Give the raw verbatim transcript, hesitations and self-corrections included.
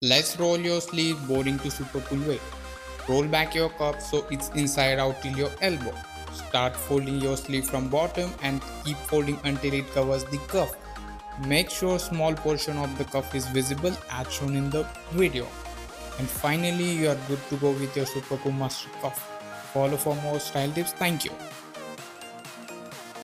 Let's roll your sleeve board into super cool way. Roll back your cuff so it's inside out till your elbow. Start folding your sleeve from bottom and keep folding until it covers the cuff. Make sure small portion of the cuff is visible as shown in the video. And finally you are good to go with your super cool master cuff. Follow for more style tips. Thank you.